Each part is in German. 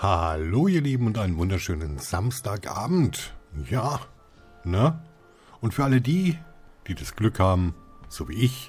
Hallo ihr Lieben und einen wunderschönen Samstagabend. Ja, ne? Und für alle die das Glück haben, so wie ich,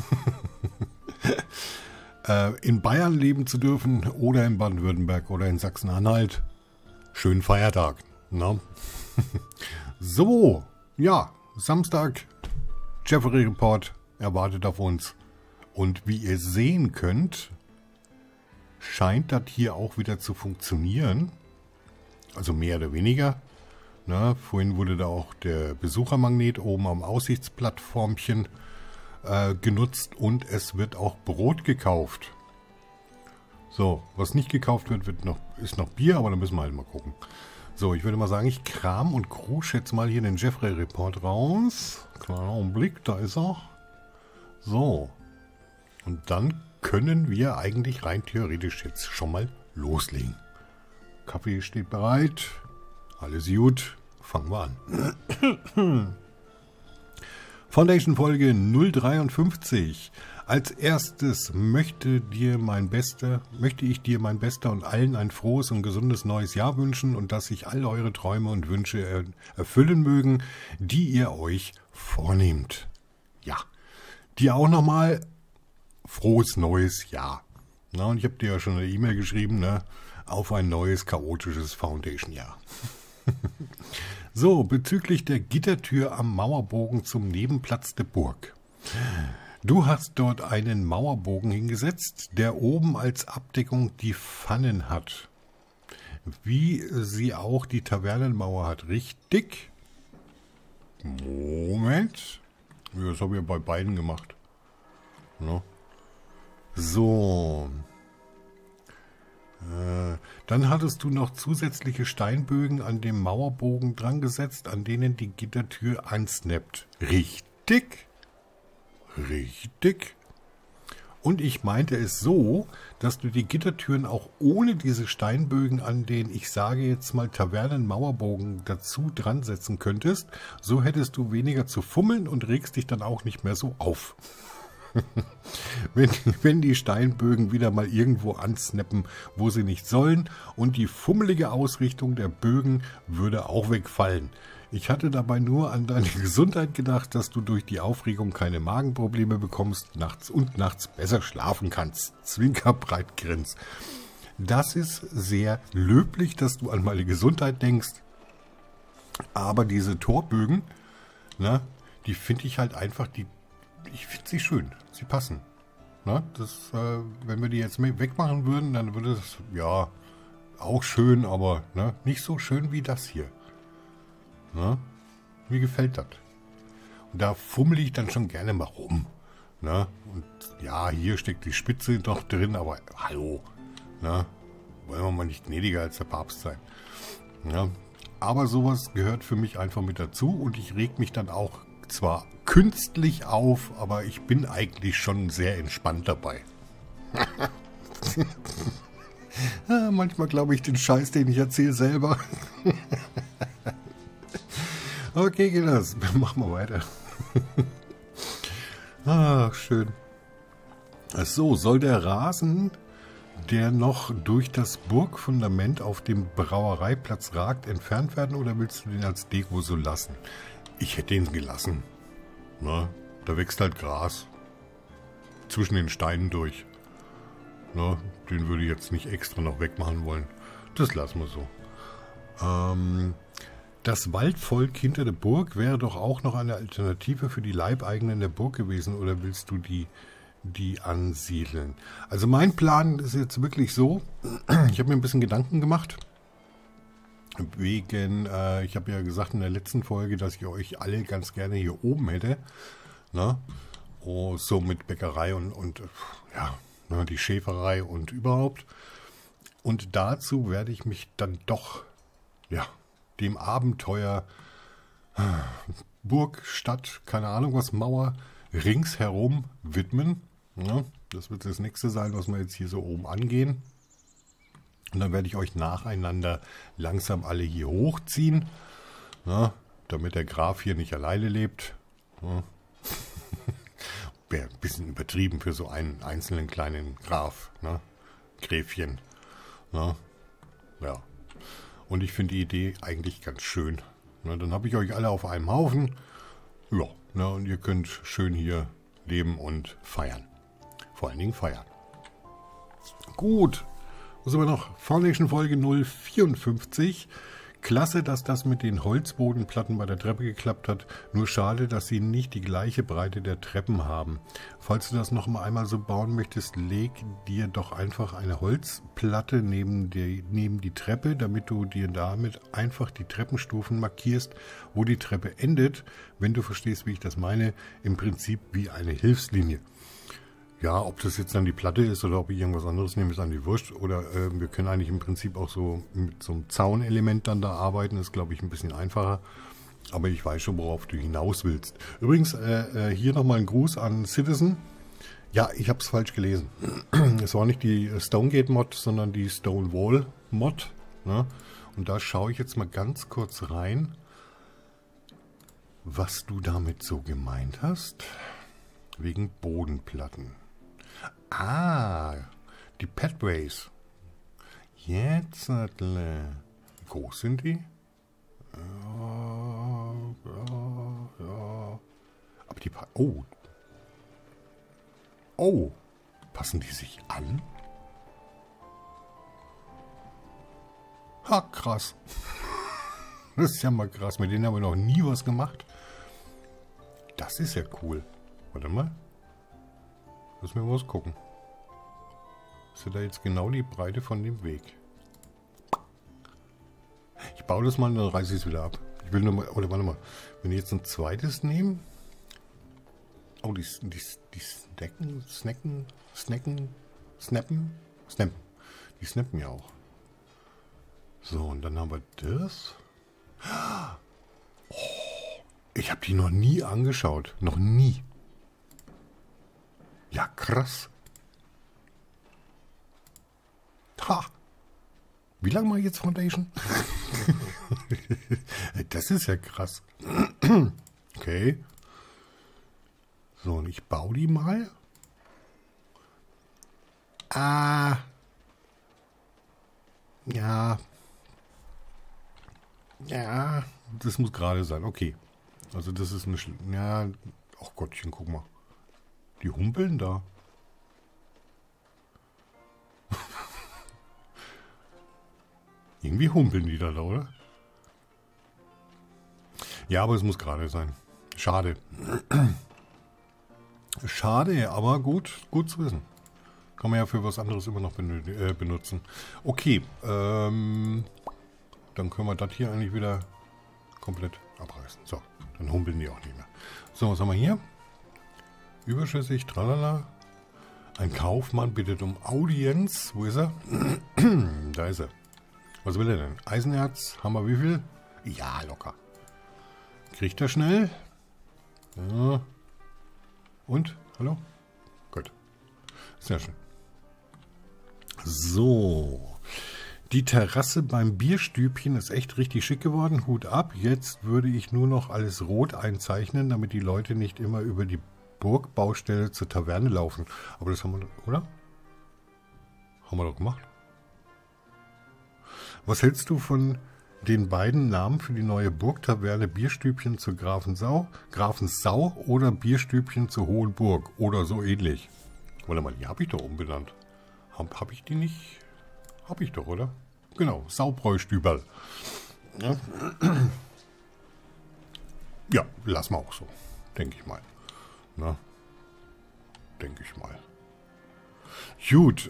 in Bayern leben zu dürfen oder in Baden-Württemberg oder in Sachsen-Anhalt, schönen Feiertag. Ne? So, ja, Samstag, Jeffrey Report erwartet auf uns. Und wie ihr sehen könnt, scheint das hier auch wieder zu funktionieren. Also mehr oder weniger. Na, vorhin wurde da auch der Besuchermagnet oben am Aussichtsplattformchen genutzt und es wird auch Brot gekauft. So, was nicht gekauft wird, ist noch Bier, aber da müssen wir halt mal gucken. So, ich würde mal sagen, ich kram und krusch jetzt mal hier den Jeffrey Report raus. Kleiner Augenblick, da ist er. So. Und dann können wir eigentlich rein theoretisch jetzt schon mal loslegen. Kaffee steht bereit. Alles gut. Fangen wir an. Foundation Folge 053. Als erstes möchte ich dir mein Bester und allen ein frohes und gesundes neues Jahr wünschen und dass sich all eure Träume und Wünsche erfüllen mögen, die ihr euch vornehmt. Ja, dir auch nochmal frohes neues Jahr. Na, und ich habe dir ja schon eine E-Mail geschrieben, ne? Auf ein neues, chaotisches Foundation-Jahr. So, bezüglich der Gittertür am Mauerbogen zum Nebenplatz der Burg. Du hast dort einen Mauerbogen hingesetzt, der oben als Abdeckung die Pfannen hat. Wie sie auch die Tavernenmauer hat. Richtig? Moment. Das habe ich bei beiden gemacht. No. So. Dann hattest du noch zusätzliche Steinbögen an dem Mauerbogen dran gesetzt, an denen die Gittertür ansnappt. Richtig? Richtig. Und ich meinte es so, dass du die Gittertüren auch ohne diese Steinbögen an den, ich sage jetzt mal, Tavernenmauerbogen dazu dran setzen könntest. So hättest du weniger zu fummeln und regst dich dann auch nicht mehr so auf. Wenn die Steinbögen wieder mal irgendwo ansnappen, wo sie nicht sollen, und die fummelige Ausrichtung der Bögen würde auch wegfallen. Ich hatte dabei nur an deine Gesundheit gedacht, dass du durch die Aufregung keine Magenprobleme bekommst nachts besser schlafen kannst. Zwinkerbreitgrins. Das ist sehr löblich, dass du an meine Gesundheit denkst. Aber diese Torbögen, ne, die finde ich halt einfach, ich finde sie schön. Sie passen. Na, wenn wir die jetzt wegmachen würden, dann würde es, ja, auch schön, aber ne, nicht so schön wie das hier. Na, mir gefällt das. Und da fummel ich dann schon gerne mal rum. Na, und ja, hier steckt die Spitze noch drin, aber hallo. Na, wollen wir mal nicht gnädiger als der Papst sein. Na, aber sowas gehört für mich einfach mit dazu und ich reg mich dann auch zwar künstlich auf, aber ich bin eigentlich schon sehr entspannt dabei. Manchmal glaube ich den Scheiß, den ich erzähle, selber. Okay, geht das. Machen wir weiter. Ach, schön. So, soll der Rasen, der noch durch das Burgfundament auf dem Brauereiplatz ragt, entfernt werden oder willst du den als Deko so lassen? Ich hätte ihn gelassen. Na, da wächst halt Gras. Zwischen den Steinen durch. Na, den würde ich jetzt nicht extra noch wegmachen wollen. Das lassen wir so. Das Waldvolk hinter der Burg wäre doch auch noch eine Alternative für die Leibeigenen der Burg gewesen. Oder willst du die ansiedeln? Also mein Plan ist jetzt wirklich so. Ich habe mir ein bisschen Gedanken gemacht. Wegen, ich habe ja gesagt in der letzten Folge, dass ich euch alle ganz gerne hier oben hätte. Ne? Oh, so mit Bäckerei und ja, ne, die Schäferei und überhaupt. Und dazu werde ich mich dann doch, ja, dem Abenteuer Burg, Stadt, keine Ahnung was, Mauer ringsherum widmen. Ne? Das wird das nächste sein, was wir jetzt hier so oben angehen. Und dann werde ich euch nacheinander langsam alle hier hochziehen, ne, damit der Graf hier nicht alleine lebt. Ne. Wäre ein bisschen übertrieben für so einen einzelnen kleinen Graf, ne, Gräfchen. Ne. Ja. Und ich finde die Idee eigentlich ganz schön. Ne, dann habe ich euch alle auf einem Haufen. Ja, ne, und ihr könnt schön hier leben und feiern. Vor allen Dingen feiern. Gut. Was haben wir noch? Foundation Folge 054. Klasse, dass das mit den Holzbodenplatten bei der Treppe geklappt hat. Nur schade, dass sie nicht die gleiche Breite der Treppen haben. Falls du das noch einmal so bauen möchtest, leg dir doch einfach eine Holzplatte neben die Treppe, damit du dir damit einfach die Treppenstufen markierst, wo die Treppe endet. Wenn du verstehst, wie ich das meine, im Prinzip wie eine Hilfslinie. Ja, ob das jetzt dann die Platte ist oder ob ich irgendwas anderes nehme, ist an die Wurscht. Oder wir können eigentlich im Prinzip auch so mit so einem Zaunelement dann da arbeiten. Das ist, glaube ich, ein bisschen einfacher. Aber ich weiß schon, worauf du hinaus willst. Übrigens, hier nochmal ein Gruß an Citizen. Ja, ich habe es falsch gelesen. Es war nicht die Stonegate-Mod, sondern die Stonewall-Mod. Ne? Und da schaue ich jetzt mal ganz kurz rein, was du damit so gemeint hast. Wegen Bodenplatten. Ah, die Pathways. Jetzt, wie groß sind die? Ja. Aber die... Oh, passen die sich an? Ha, krass. Das ist ja mal krass. Mit denen haben wir noch nie was gemacht. Das ist ja cool. Warte mal. Müssen wir mal was gucken. Ist ja da jetzt genau die Breite von dem Weg. Ich baue das mal und dann reiße ich es wieder ab. Ich will nur mal, oder warte mal. Wenn ich jetzt ein zweites nehme. Oh, die snappen. Die snappen ja auch. So, und dann haben wir das. Oh, ich habe die noch nie angeschaut. Noch nie. Ja, krass. Ha! Wie lange mache ich jetzt Foundation? Das ist ja krass. Okay. So, und ich baue die mal. Ah. Ja. Ja, das muss gerade sein. Okay. Also das ist eine... Ja, ach Gottchen, guck mal. Die humpeln da. Irgendwie humpeln die da, oder? Ja, aber es muss gerade sein. Schade. Schade, aber gut zu wissen. Kann man ja für was anderes immer noch benutzen. Okay, dann können wir das hier eigentlich wieder komplett abreißen. So, dann humpeln die auch nicht mehr. So, was haben wir hier? Überschüssig, tralala. Ein Kaufmann bittet um Audienz. Wo ist er? Da ist er. Was will er denn? Eisenerz. Haben wir wie viel? Ja, locker. Kriegt er schnell? Ja. Und? Hallo? Gut. Sehr schön. So. Die Terrasse beim Bierstübchen ist echt richtig schick geworden. Hut ab. Jetzt würde ich nur noch alles rot einzeichnen, damit die Leute nicht immer über die Burgbaustelle zur Taverne laufen. Aber das haben wir, oder? Haben wir doch gemacht. Was hältst du von den beiden Namen für die neue Burgtaverne? Bierstübchen zur Grafensau oder Bierstübchen zur Hohen Burg oder so ähnlich? Warte mal, die habe ich doch umbenannt. Hab ich die nicht? Hab ich doch, oder? Genau, Saubräustüberl. Ja. Ja, lassen wir auch so. Denke ich mal. Na, denke ich mal. Gut,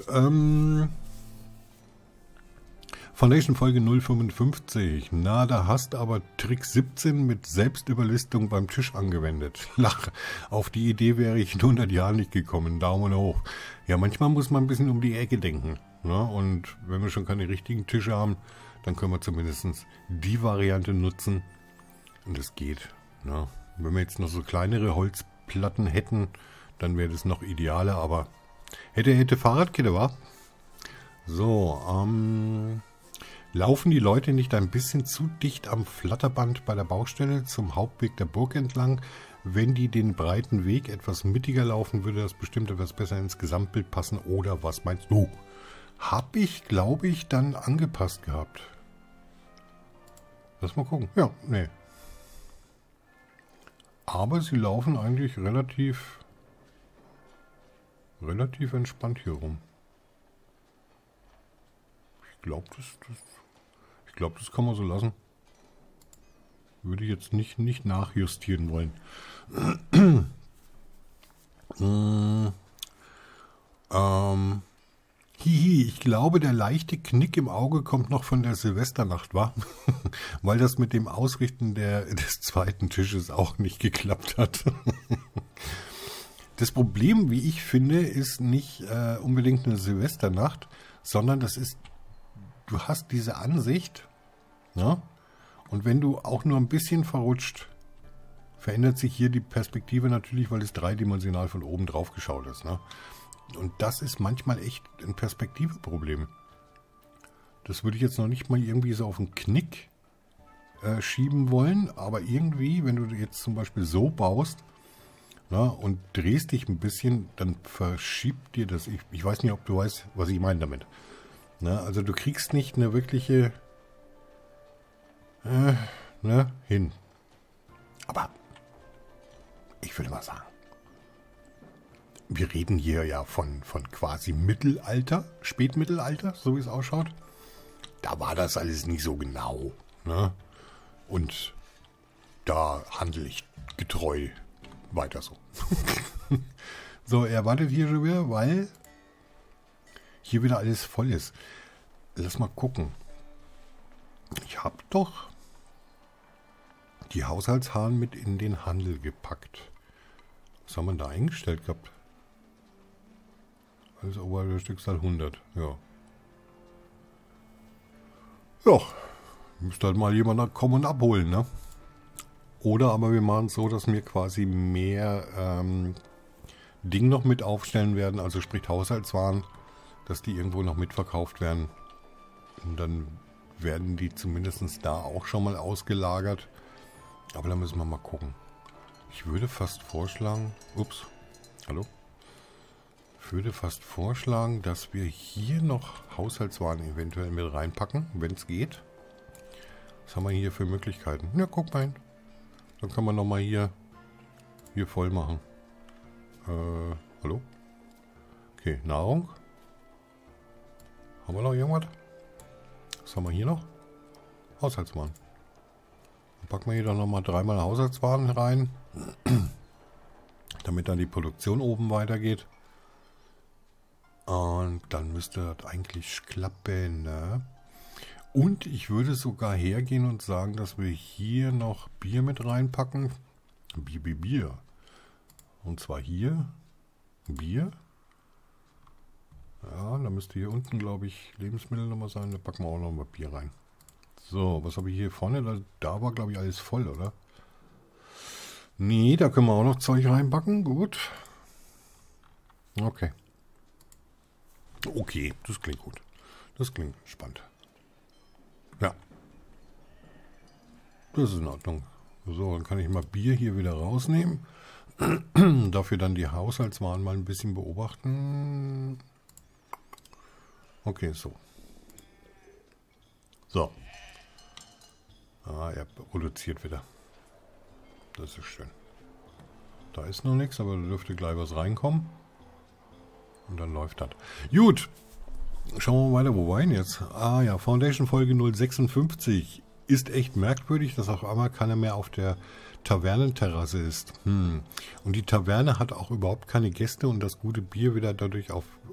Foundation Folge 055. Na, da hast aber Trick 17 mit Selbstüberlistung beim Tisch angewendet. Lach, auf die Idee wäre ich in 100 Jahren nicht gekommen. Daumen hoch. Ja, manchmal muss man ein bisschen um die Ecke denken. Ne? Und wenn wir schon keine richtigen Tische haben, dann können wir zumindest die Variante nutzen. Und das geht. Ne? Wenn wir jetzt noch so kleinere Holzplatten hätten, dann wäre das noch idealer. Aber hätte Fahrradkette, wa? So, laufen die Leute nicht ein bisschen zu dicht am Flatterband bei der Baustelle zum Hauptweg der Burg entlang? Wenn die den breiten Weg etwas mittiger laufen, würde das bestimmt etwas besser ins Gesamtbild passen. Oder was meinst du? Habe ich, glaube ich, dann angepasst gehabt. Lass mal gucken. Ja, nee. Aber sie laufen eigentlich relativ entspannt hier rum. Ich glaube, das kann man so lassen. Würde ich jetzt nicht nachjustieren wollen. Ich glaube, der leichte Knick im Auge kommt noch von der Silvesternacht, wa? Weil das mit dem Ausrichten des zweiten Tisches auch nicht geklappt hat. Das Problem, wie ich finde, ist nicht unbedingt eine Silvesternacht, sondern das ist, du hast diese Ansicht, ja? Und wenn du auch nur ein bisschen verrutscht, verändert sich hier die Perspektive natürlich, weil es dreidimensional von oben drauf geschaut ist, ne? Und das ist manchmal echt ein Perspektiveproblem. Das würde ich jetzt noch nicht mal irgendwie so auf den Knick schieben wollen, aber irgendwie, wenn du jetzt zum Beispiel so baust, na, und drehst dich ein bisschen, dann verschiebt dir das. Ich weiß nicht, ob du weißt, was ich meine damit. Na, also du kriegst nicht eine wirkliche hin. Aber ich würde mal sagen, wir reden hier ja von quasi Mittelalter, Spätmittelalter, so wie es ausschaut. Da war das alles nicht so genau. Ne? Und da handle ich getreu weiter so. So, er wartet hier schon wieder, weil hier wieder alles voll ist. Lass mal gucken. Ich habe doch die Haushaltshahn mit in den Handel gepackt. Was haben wir da eingestellt gehabt? Alles obere Stückzahl 100, ja. Ja, müsste halt mal jemand kommen und abholen, ne? Oder aber wir machen es so, dass wir quasi mehr Ding noch mit aufstellen werden, also sprich Haushaltswaren, dass die irgendwo noch mitverkauft werden. Und dann werden die zumindest da auch schon mal ausgelagert. Aber da müssen wir mal gucken. Ich würde fast vorschlagen... Ups, hallo? Ich würde fast vorschlagen, dass wir hier noch Haushaltswaren eventuell mit reinpacken, wenn es geht. Was haben wir hier für Möglichkeiten? Ja, guck mal hin. Dann kann man nochmal hier voll machen. Hallo? Okay, Nahrung. Haben wir noch irgendwas? Was haben wir hier noch? Haushaltswaren. Dann packen wir hier dann nochmal 3-mal Haushaltswaren rein. Damit dann die Produktion oben weitergeht. Und dann müsste das eigentlich klappen, ne? Und ich würde sogar hergehen und sagen, dass wir hier noch Bier mit reinpacken. Bier. Und zwar hier Bier. Ja, da müsste hier unten, glaube ich, Lebensmittel nochmal sein. Da packen wir auch nochmal Bier rein. So, was habe ich hier vorne? Da war, glaube ich, alles voll, oder? Nee, da können wir auch noch Zeug reinpacken. Gut. Okay. Okay, das klingt gut. Das klingt spannend. Ja. Das ist in Ordnung. So, dann kann ich mal Bier hier wieder rausnehmen. Dafür dann die Haushaltswaren mal ein bisschen beobachten. Okay, so. So. Ah, er produziert wieder. Das ist schön. Da ist noch nichts, aber da dürfte gleich was reinkommen. Und dann läuft das. Gut. Schauen wir weiter, wo war denn jetzt? Ah ja, Foundation Folge 056. Ist echt merkwürdig, dass auf einmal keiner mehr auf der Tavernenterrasse ist. Und die Taverne hat auch überhaupt keine Gäste und das gute Bier wird dadurch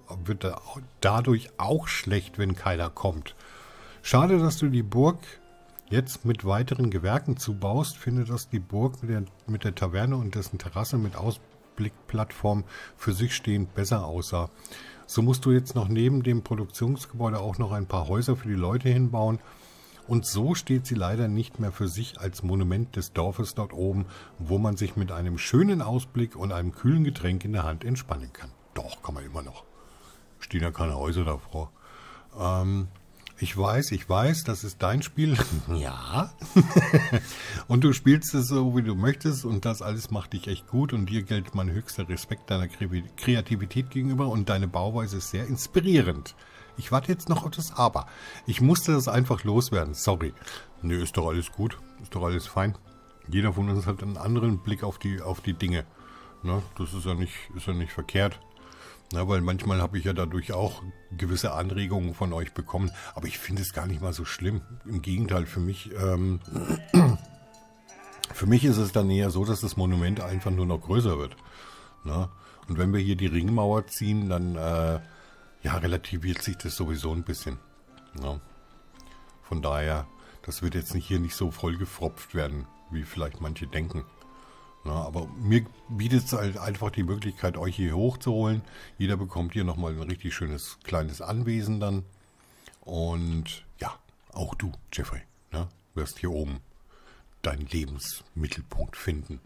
auch schlecht, wenn keiner kommt. Schade, dass du die Burg jetzt mit weiteren Gewerken zubaust. Finde, dass die Burg mit der Taverne und dessen Terrasse mit Ausblickplattform für sich stehend besser aussah. So musst du jetzt noch neben dem Produktionsgebäude auch noch ein paar Häuser für die Leute hinbauen. Und so steht sie leider nicht mehr für sich als Monument des Dorfes dort oben, wo man sich mit einem schönen Ausblick und einem kühlen Getränk in der Hand entspannen kann. Doch, kann man immer noch. Stehen ja keine Häuser davor. Ich weiß, das ist dein Spiel. Ja. Und du spielst es so, wie du möchtest und das alles macht dich echt gut und dir gilt mein höchster Respekt deiner Kreativität gegenüber und deine Bauweise ist sehr inspirierend. Ich warte jetzt noch auf das Aber. Ich musste das einfach loswerden. Sorry. Nö, ist doch alles gut. Ist doch alles fein. Jeder von uns hat einen anderen Blick auf die Dinge. Ne? Das ist ja nicht verkehrt. Na, weil manchmal habe ich ja dadurch auch gewisse Anregungen von euch bekommen. Aber ich finde es gar nicht mal so schlimm. Im Gegenteil, für mich ist es dann eher so, dass das Monument einfach nur noch größer wird. Na? Und wenn wir hier die Ringmauer ziehen, dann relativiert sich das sowieso ein bisschen. Ja. Von daher, das wird jetzt hier nicht so vollgefropft werden, wie vielleicht manche denken. Ja, aber mir bietet es halt einfach die Möglichkeit, euch hier hochzuholen. Jeder bekommt hier nochmal ein richtig schönes kleines Anwesen dann. Und ja, auch du, Jeffrey, ne, wirst hier oben deinen Lebensmittelpunkt finden.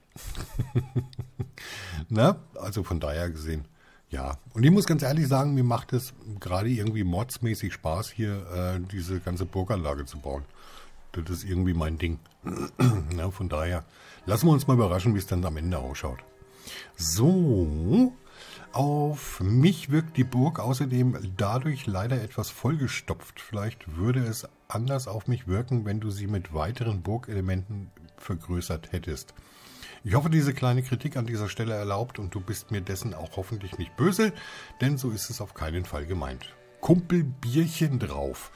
Na, also von daher gesehen, ja. Und ich muss ganz ehrlich sagen, mir macht es gerade irgendwie mordsmäßig Spaß, hier diese ganze Burganlage zu bauen. Das ist irgendwie mein Ding. Ja, von daher, lassen wir uns mal überraschen, wie es dann am Ende ausschaut. So, auf mich wirkt die Burg außerdem dadurch leider etwas vollgestopft. Vielleicht würde es anders auf mich wirken, wenn du sie mit weiteren Burgelementen vergrößert hättest. Ich hoffe, diese kleine Kritik an dieser Stelle erlaubt und du bist mir dessen auch hoffentlich nicht böse, denn so ist es auf keinen Fall gemeint. Kumpel Bierchen drauf.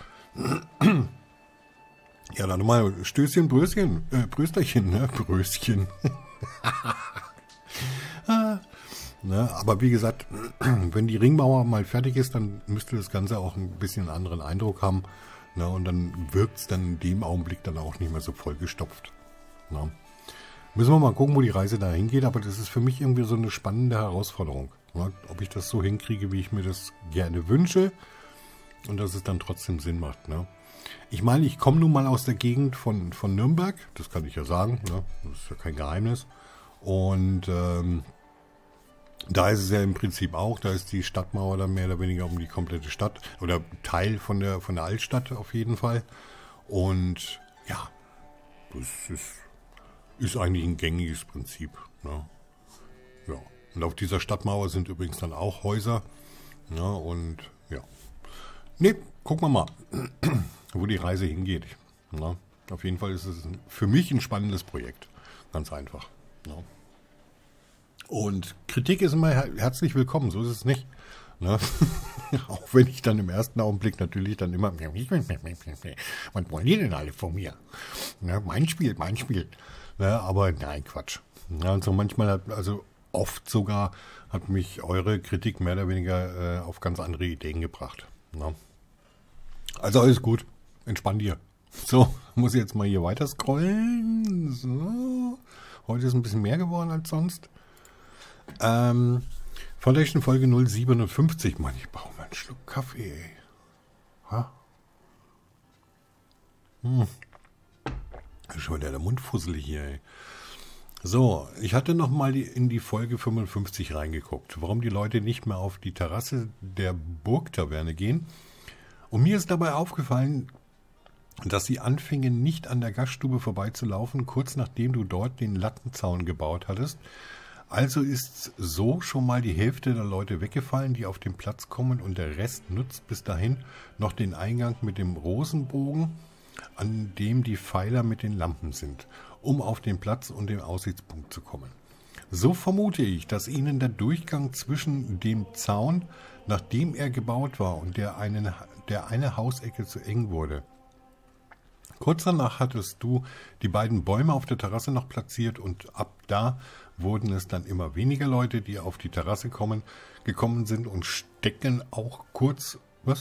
Ja, dann nochmal Stößchen, Bröschen, Brösterchen, ne? Bröschen. Ne, aber wie gesagt, wenn die Ringmauer mal fertig ist, dann müsste das Ganze auch ein bisschen einen anderen Eindruck haben. Ne, und dann wirkt es dann in dem Augenblick dann auch nicht mehr so vollgestopft. Ne. Müssen wir mal gucken, wo die Reise da hingeht, aber das ist für mich irgendwie so eine spannende Herausforderung. Ne, ob ich das so hinkriege, wie ich mir das gerne wünsche und dass es dann trotzdem Sinn macht. Ne. Ich meine, ich komme nun mal aus der Gegend von Nürnberg, das kann ich ja sagen, ne? Das ist ja kein Geheimnis. Und da ist es ja im Prinzip auch, da ist die Stadtmauer dann mehr oder weniger um die komplette Stadt, oder Teil von der Altstadt auf jeden Fall. Und ja, das ist eigentlich ein gängiges Prinzip. Ne? Ja. Und auf dieser Stadtmauer sind übrigens dann auch Häuser. Ne? Und ja. Ne, gucken wir mal, wo die Reise hingeht. Na, auf jeden Fall ist es für mich ein spannendes Projekt. Ganz einfach. Na. Und Kritik ist immer herzlich willkommen, so ist es nicht. Na. Auch wenn ich dann im ersten Augenblick natürlich dann immer, was wollen die denn alle von mir? Na, mein Spiel. Na, aber nein, Quatsch. Ja, also manchmal oft sogar hat mich eure Kritik mehr oder weniger auf ganz andere Ideen gebracht. Na. Also alles gut. Entspann dir. So, muss ich jetzt mal hier weiter scrollen. So. Heute ist ein bisschen mehr geworden als sonst. Foundation Folge 057. Mann, ich brauche mal einen Schluck Kaffee, ey. Ha? Ist schon wieder der Mund fusselig hier, ey. So, ich hatte noch mal in die Folge 55 reingeguckt, warum die Leute nicht mehr auf die Terrasse der Burgtaverne gehen. Und mir ist dabei aufgefallen, dass sie anfingen, nicht an der Gaststube vorbeizulaufen, kurz nachdem du dort den Lattenzaun gebaut hattest. Also ist so schon mal die Hälfte der Leute weggefallen, die auf den Platz kommen, und der Rest nutzt bis dahin noch den Eingang mit dem Rosenbogen, an dem die Pfeiler mit den Lampen sind, um auf den Platz und den Aussichtspunkt zu kommen. So vermute ich, dass ihnen der Durchgang zwischen dem Zaun, nachdem er gebaut war, und der eine Hausecke zu eng wurde. Kurz danach hattest du die beiden Bäume auf der Terrasse noch platziert, und ab da wurden es dann immer weniger Leute, die auf die Terrasse gekommen sind, und stecken auch kurz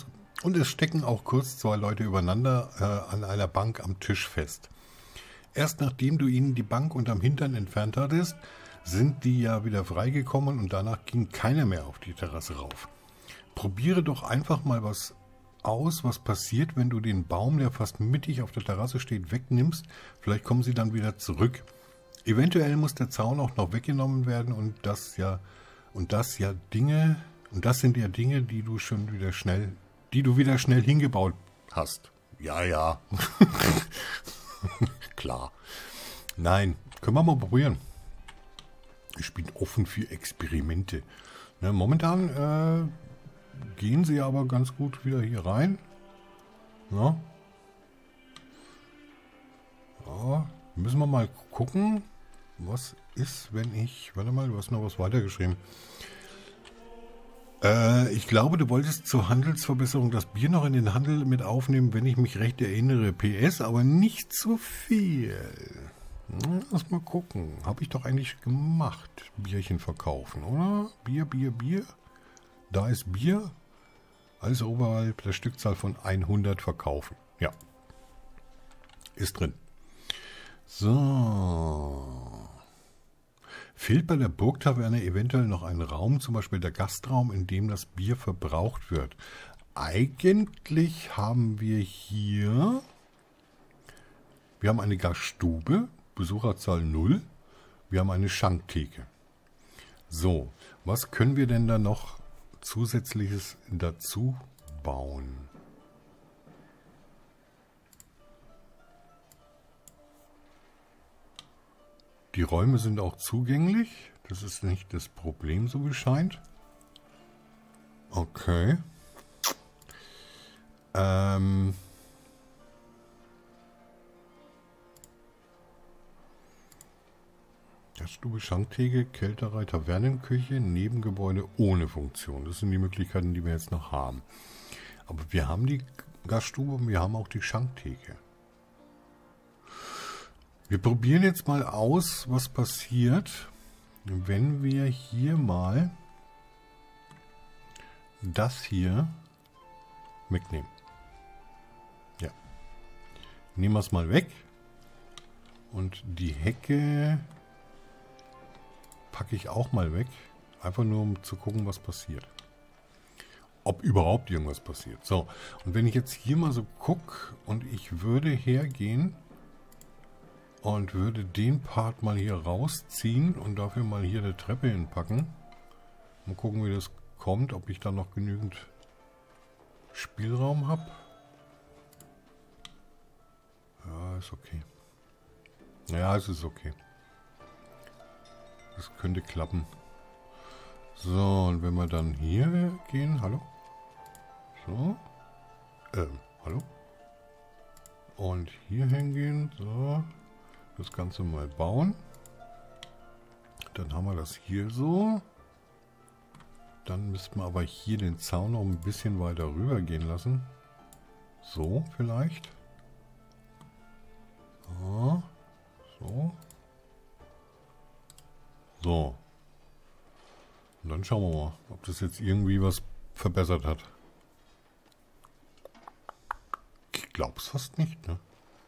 zwei Leute übereinander an einer Bank am Tisch fest. Erst nachdem du ihnen die Bank unterm Hintern entfernt hattest, sind die ja wieder freigekommen, und danach ging keiner mehr auf die Terrasse rauf. Probiere doch einfach mal was passiert, wenn du den Baum, der fast mittig auf der Terrasse steht, wegnimmst. Vielleicht kommen sie dann wieder zurück. Eventuell muss der Zaun auch noch weggenommen werden, und das sind ja Dinge, die du wieder schnell hingebaut hast. Ja. Klar. Nein, können wir mal probieren. Ich bin offen für Experimente. Ne, momentan gehen sie aber ganz gut wieder hier rein. Ja. Ja, müssen wir mal gucken, was ist, wenn ich... Warte mal, du hast noch was weitergeschrieben. Ich glaube, du wolltest zur Handelsverbesserung das Bier noch in den Handel mit aufnehmen, wenn ich mich recht erinnere. PS, aber nicht zu viel. Lass mal gucken. Habe ich doch eigentlich gemacht. Bierchen verkaufen, oder? Bier, Bier, Bier. Da ist Bier. Alles oberhalb der Stückzahl von 100 verkaufen. Ja. Ist drin. So. Fehlt bei der Burgtaverne eventuell noch ein Raum, zum Beispiel der Gastraum, in dem das Bier verbraucht wird? Eigentlich haben wir hier... Wir haben eine Gaststube, Besucherzahl 0. Wir haben eine Schanktheke. So, was können wir denn da noch Zusätzliches dazu bauen? Die Räume sind auch zugänglich. Das ist nicht das Problem, so wie scheint. Okay. Gaststube, Schanktheke, Kälterei, Tavernenküche, Nebengebäude ohne Funktion. Das sind die Möglichkeiten, die wir jetzt noch haben. Aber wir haben die Gaststube und wir haben auch die Schanktheke. Wir probieren jetzt mal aus, was passiert, wenn wir hier mal das hier wegnehmen. Ja. Nehmen wir es mal weg. Und die Hecke packe ich auch mal weg. Einfach nur, um zu gucken, was passiert. Ob überhaupt irgendwas passiert. So, und wenn ich jetzt hier mal so gucke und ich würde hergehen und würde den Part mal hier rausziehen und dafür mal hier eine Treppe hinpacken. Mal gucken, wie das kommt, ob ich da noch genügend Spielraum habe. Ja, ist okay. Ja, es ist okay. Das könnte klappen. So, und wenn wir dann hier gehen, hallo? So. Hallo? Und hier hingehen, so. Das Ganze mal bauen. Dann haben wir das hier so. Dann müssten wir aber hier den Zaun noch ein bisschen weiter rüber gehen lassen. So vielleicht. So. So. So. Und dann schauen wir mal, ob das jetzt irgendwie was verbessert hat. Ich glaub's fast nicht, ne?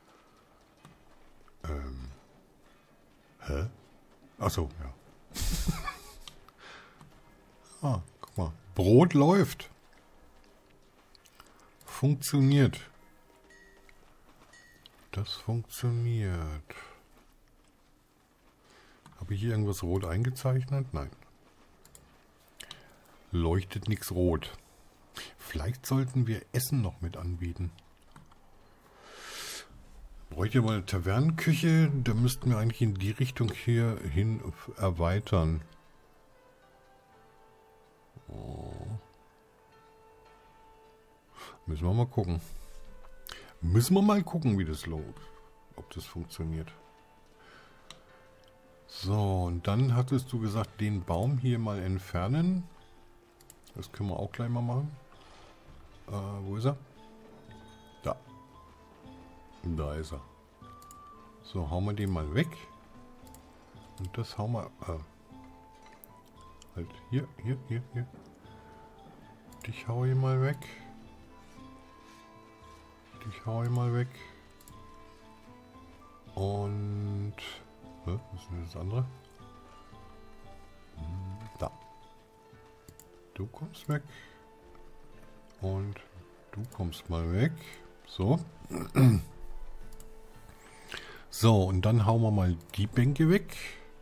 Hä? Achso, ja. Ah, guck mal. Brot läuft. Funktioniert. Das funktioniert. Habe ich hier irgendwas rot eingezeichnet? Nein. Leuchtet nichts rot. Vielleicht sollten wir Essen noch mit anbieten. Bräuchte mal eine Tavernenküche. Da müssten wir eigentlich in die Richtung hier hin erweitern. Oh. Müssen wir mal gucken. Müssen wir mal gucken, wie das läuft. Ob das funktioniert. So, und dann hattest du gesagt, den Baum hier mal entfernen. Das können wir auch gleich mal machen. Wo ist er? Da. Da ist er. So, hauen wir den mal weg. Und das hauen wir... halt hier. Dich hau ich mal weg. Dich hau ich mal weg. Und... was ist denn das andere? Da. Du kommst weg. Und du kommst mal weg. So. So, und dann hauen wir mal die Bänke weg.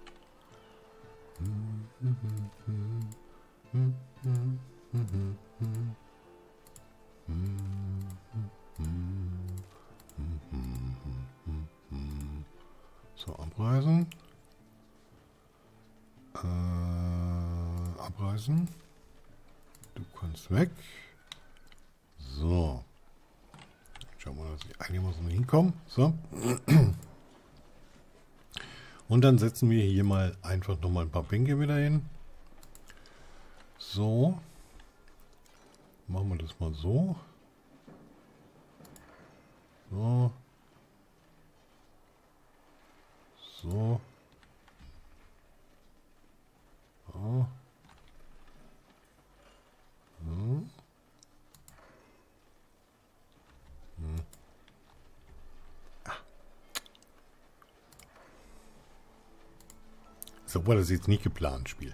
So, abreißen. Abreißen. Du kannst Ganz weg. So. Schauen wir mal, dass ich einigermaßen hinkomme. So. Und dann setzen wir hier mal einfach nochmal ein paar Bänke wieder hin. So. Machen wir das mal so. So. So. So. So. So war das jetzt nicht geplant, Spiel.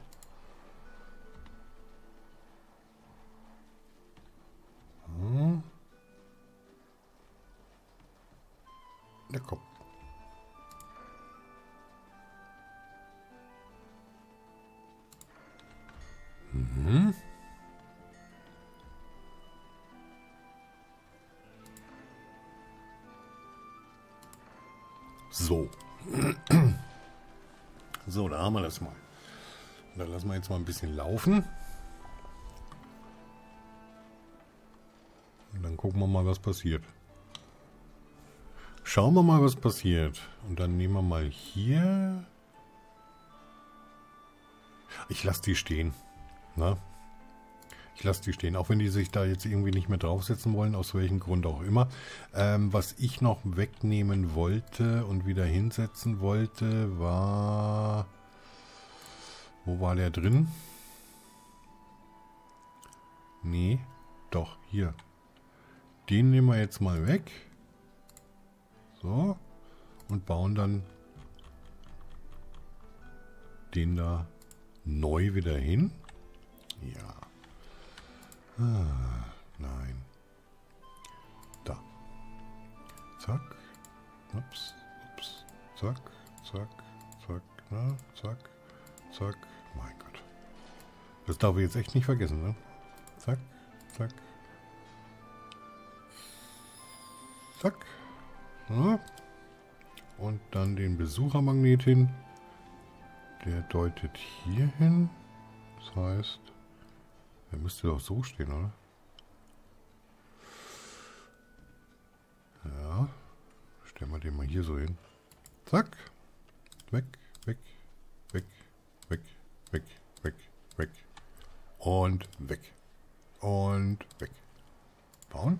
Na komm. So. So, da haben wir das mal. Und dann lassen wir jetzt mal ein bisschen laufen. Und dann gucken wir mal, was passiert. Schauen wir mal, was passiert. Und dann nehmen wir mal hier. Ich lasse die stehen. Na? Ich lasse die stehen, auch wenn die sich da jetzt irgendwie nicht mehr draufsetzen wollen, aus welchem Grund auch immer. Was ich noch wegnehmen wollte und wieder hinsetzen wollte, war... Wo war der drin? Nee, doch, hier. Den nehmen wir jetzt mal weg. So. Und bauen dann den da neu wieder hin. Ja. Ah, nein. Da. Zack. Ups. Ups. Zack. Zack. Zack. Na, zack. Zack. Mein Gott. Das darf ich jetzt echt nicht vergessen, ne? Zack. Zack. Zack. Ja. Und dann den Besuchermagnet hin. Der deutet hier hin. Das heißt... Der müsste doch so stehen, oder? Ja. Stellen wir den mal hier so hin. Zack. Weg, weg, weg, weg, weg, weg, weg. Und weg. Und weg. Bauen.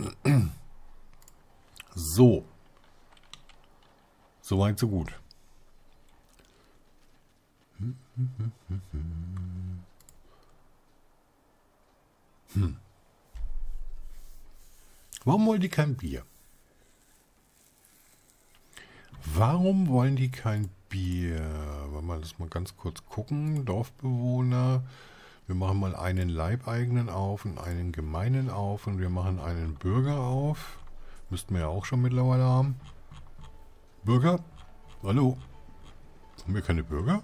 So. Soweit, so gut. Warum wollen die kein Bier? Warum wollen die kein Bier? Wollen wir das mal ganz kurz gucken. Dorfbewohner. Wir machen mal einen Leibeigenen auf und einen Gemeinen auf. Und wir machen einen Bürger auf. Müssten wir ja auch schon mittlerweile haben. Bürger? Hallo? Haben wir keine Bürger?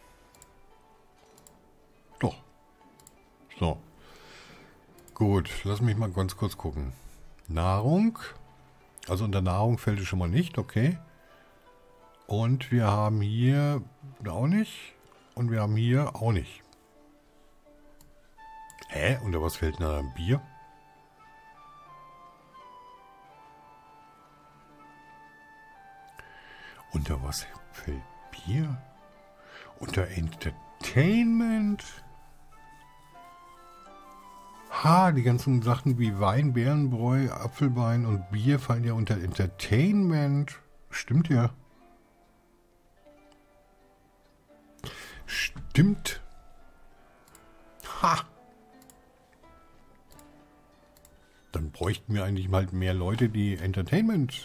Doch. So. Gut, lass mich mal ganz kurz gucken. Nahrung. Also unter Nahrung fällt es schon mal nicht, okay. Und wir haben hier auch nicht. Und wir haben hier auch nicht. Hä? Unter was fällt denn da ein Bier? Unter was fällt Bier? Unter Entertainment? Ha, die ganzen Sachen wie Wein, Beerenbräu, Apfelwein und Bier fallen ja unter Entertainment. Stimmt ja. Stimmt. Ha. Dann bräuchten wir eigentlich mal mehr Leute, die Entertainment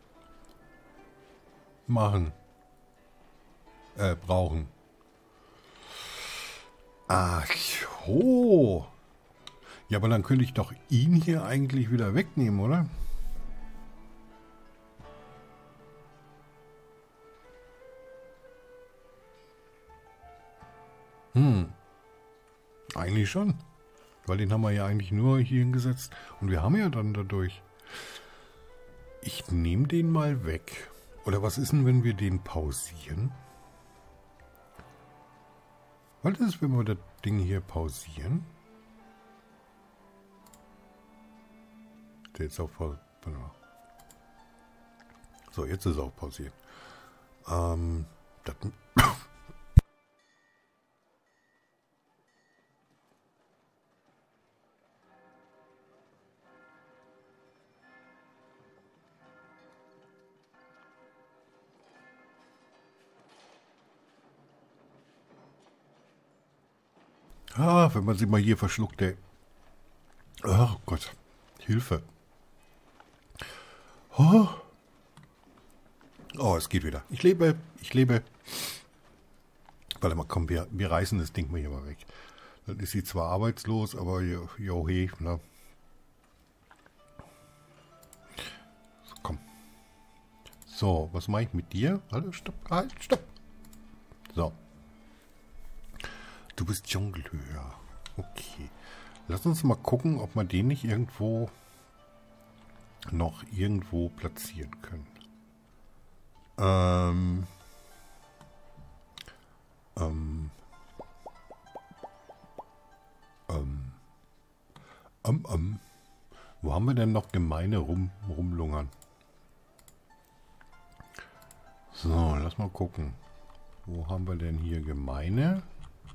machen. Brauchen. Ach so. Ja, aber dann könnte ich doch ihn hier eigentlich wieder wegnehmen, oder? Eigentlich schon. Weil den haben wir ja eigentlich nur hier hingesetzt. Und wir haben ja dann dadurch. Ich nehme den mal weg. Oder was ist denn, wenn wir den pausieren? Was ist, wenn wir das Ding hier pausieren? Der jetzt auch voll. So, jetzt ist er auch pausiert. Das, wenn man sie mal hier verschluckt, ey. Oh Gott. Hilfe. Oh. Oh, es geht wieder. Ich lebe, ich lebe. Warte mal, komm, wir reißen das Ding mal hier mal weg. Dann ist sie zwar arbeitslos, aber jo hey, ne? So, komm. So, was mache ich mit dir? Halt, stopp, halt, stopp. So. Du bist Jongleur. Okay. Lass uns mal gucken, ob wir den nicht irgendwo noch irgendwo platzieren können. Wo haben wir denn noch gemeine rumlungern? So, lass mal gucken. Wo haben wir denn hier gemeine?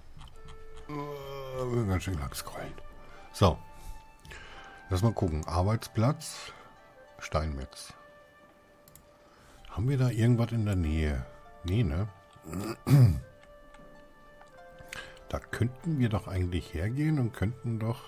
Ganz schön lang scrollen. So. Lass mal gucken. Arbeitsplatz. Steinmetz. Haben wir da irgendwas in der Nähe? Nee, ne? Da könnten wir doch eigentlich hergehen und könnten doch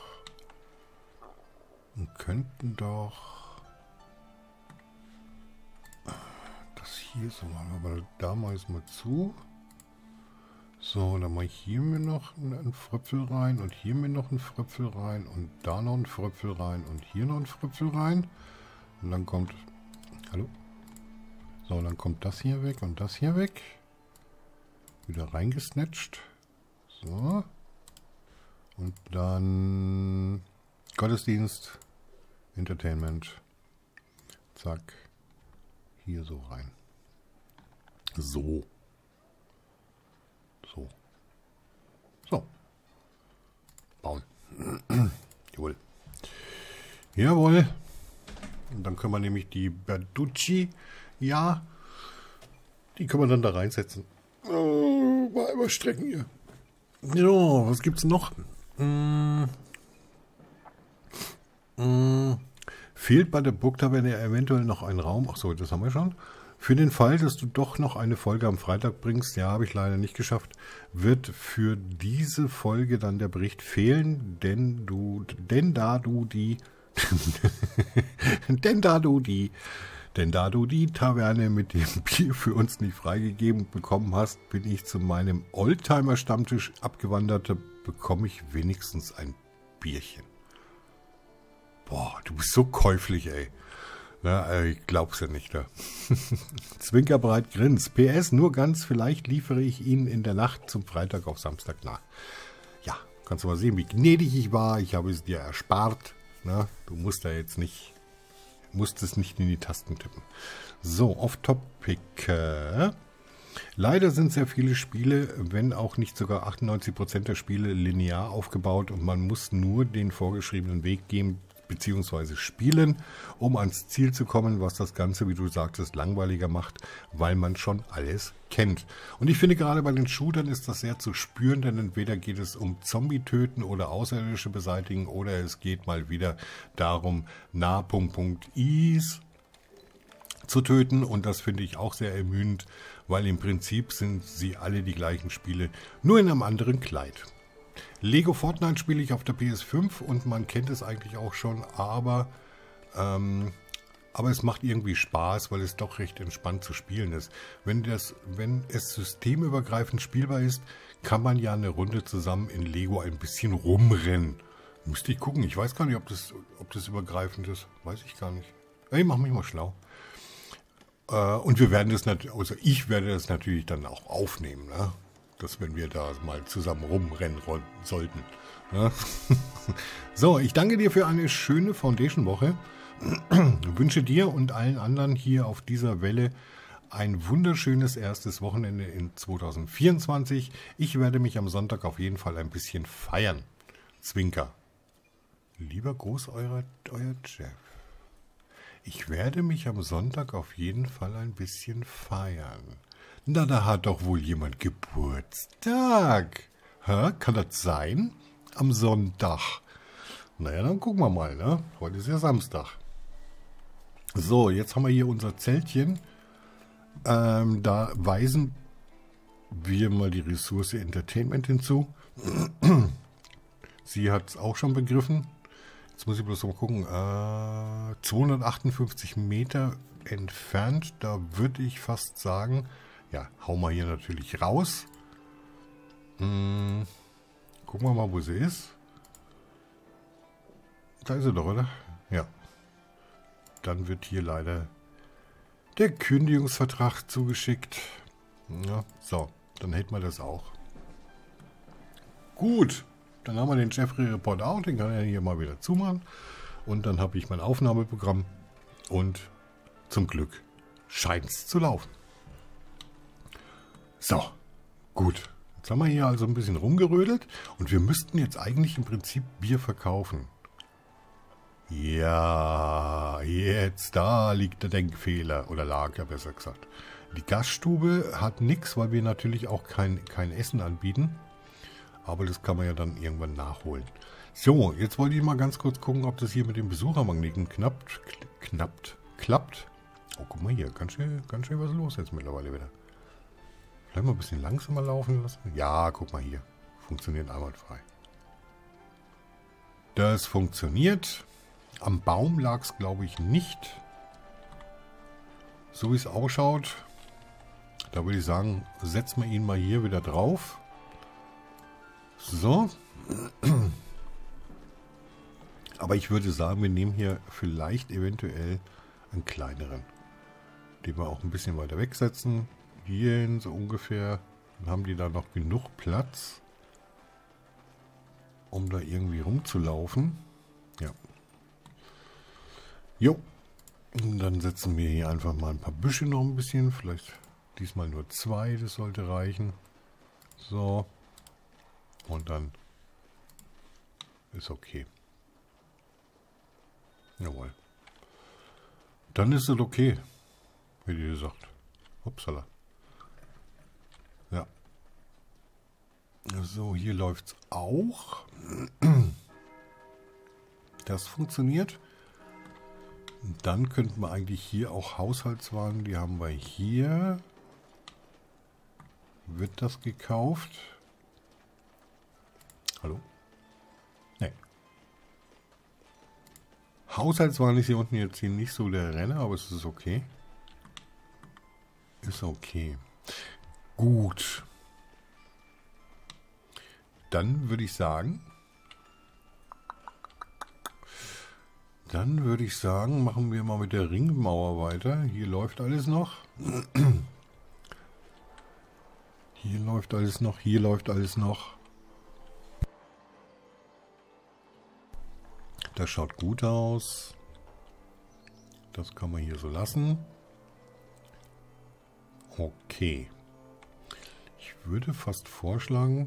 das hier so machen. Aber da mache ich es mal zu. So, dann mache ich hier mir noch einen Fröpfel rein und hier mir noch einen Fröpfel rein und da noch einen Fröpfel rein und hier noch einen Fröpfel rein. Und dann kommt... Hallo? So, dann kommt das hier weg und das hier weg. Wieder reingesnatcht. So. Und dann Gottesdienst, Entertainment. Zack. Hier so rein. So. So. So. Bauen. Jawohl. Jawohl. Und dann können wir nämlich die Bertucci, ja, die können wir dann da reinsetzen. Mal überstrecken hier. So, was gibt's noch? Fehlt bei der Burgtaverne eventuell noch ein Raum? Ach so, das haben wir schon. Für den Fall, dass du doch noch eine Folge am Freitag bringst, ja, habe ich leider nicht geschafft, wird für diese Folge dann der Bericht fehlen, denn da du die Taverne mit dem Bier für uns nicht freigegeben bekommen hast, bin ich zu meinem Oldtimer-Stammtisch abgewandert, bekomme ich wenigstens ein Bierchen. Boah, du bist so käuflich, ey. Na, ich glaub's ja nicht, da. Zwinkerbreit grins. PS, nur ganz, vielleicht liefere ich ihn in der Nacht zum Freitag auf Samstag nach. Ja, kannst du mal sehen, wie gnädig ich war. Ich habe es dir erspart. Na, du musst da jetzt nicht, musstest nicht in die Tasten tippen. So, off-topic. Leider sind sehr viele Spiele, wenn auch nicht sogar 98% der Spiele linear aufgebaut und man muss nur den vorgeschriebenen Weg gehen, beziehungsweise spielen, um ans Ziel zu kommen, was das Ganze, wie du sagtest, langweiliger macht, weil man schon alles kennt. Und ich finde, gerade bei den Shootern ist das sehr zu spüren, denn entweder geht es um Zombie töten oder Außerirdische beseitigen oder es geht mal wieder darum, Is zu töten und das finde ich auch sehr ermüdend, weil im Prinzip sind sie alle die gleichen Spiele, nur in einem anderen Kleid. Lego Fortnite spiele ich auf der PS5 und man kennt es eigentlich auch schon, aber es macht irgendwie Spaß, weil es doch recht entspannt zu spielen ist. Wenn es systemübergreifend spielbar ist, kann man ja eine Runde zusammen in Lego ein bisschen rumrennen. Müsste ich gucken, ich weiß gar nicht, ob das übergreifend ist, weiß ich gar nicht. Ich mache mich mal schlau. Und wir werden das natürlich, also ich werde das natürlich dann auch aufnehmen, ne? Dass wenn wir da mal zusammen rumrennen sollten. Ne? So, ich danke dir für eine schöne Foundation-Woche. Wünsche dir und allen anderen hier auf dieser Welle ein wunderschönes erstes Wochenende in 2024. Ich werde mich am Sonntag auf jeden Fall ein bisschen feiern. Zwinker. Lieber Gruß, euer Jeff. Ich werde mich am Sonntag auf jeden Fall ein bisschen feiern. Na, da hat doch wohl jemand Geburtstag. Hä? Kann das sein? Am Sonntag. Naja, dann gucken wir mal, ne? Heute ist ja Samstag. So, jetzt haben wir hier unser Zeltchen. Da weisen wir mal die Ressource Entertainment hinzu. Sie hat es auch schon begriffen. Jetzt muss ich bloß mal gucken. 258 Meter entfernt. Da würde ich fast sagen, ja, hauen wir hier natürlich raus. Gucken wir mal, wo sie ist. Da ist sie doch, oder? Ja. Dann wird hier leider der Kündigungsvertrag zugeschickt. Ja, so, dann hätten wir das auch. Gut, dann haben wir den Jeffrey Report auch. Den kann er hier mal wieder zumachen. Und dann habe ich mein Aufnahmeprogramm. Und zum Glück scheint es zu laufen. So, gut. Jetzt haben wir hier also ein bisschen rumgerödelt. Und wir müssten jetzt eigentlich im Prinzip Bier verkaufen. Ja, jetzt, da liegt der Denkfehler. Oder lag ja besser gesagt. Die Gaststube hat nichts, weil wir natürlich auch kein Essen anbieten. Aber das kann man ja dann irgendwann nachholen. So, jetzt wollte ich mal ganz kurz gucken, ob das hier mit den Besuchermagneten klappt. Oh, guck mal hier, ganz schön was los jetzt mittlerweile wieder. Vielleicht mal ein bisschen langsamer laufen lassen. Ja, guck mal hier. Funktioniert einwandfrei. Das funktioniert. Am Baum lag es, glaube ich, nicht. So wie es ausschaut, da würde ich sagen, setzen wir ihn mal hier wieder drauf. So. Aber ich würde sagen, wir nehmen hier vielleicht eventuell einen kleineren. Den wir auch ein bisschen weiter wegsetzen. Hierhin so ungefähr. Dann haben die da noch genug Platz, um da irgendwie rumzulaufen. Ja. Jo. Und dann setzen wir hier einfach mal ein paar Büsche noch ein bisschen. Vielleicht diesmal nur 2, das sollte reichen. So. Und dann ist okay. Jawohl. Dann ist es okay, wie die sagt. Upsala. Ja. So, hier läuft es auch. Das funktioniert. Dann könnten wir eigentlich hier auch Haushaltswaren, die haben wir hier. Wird das gekauft? Hallo? Nee. Haushaltswaren ist hier unten jetzt hier nicht so der Renner, aber es ist okay. Ist okay. Gut. Dann würde ich sagen... machen wir mal mit der Ringmauer weiter. Hier läuft alles noch. Hier läuft alles noch. Hier läuft alles noch. Das schaut gut aus. Das kann man hier so lassen. Okay. Ich würde fast vorschlagen,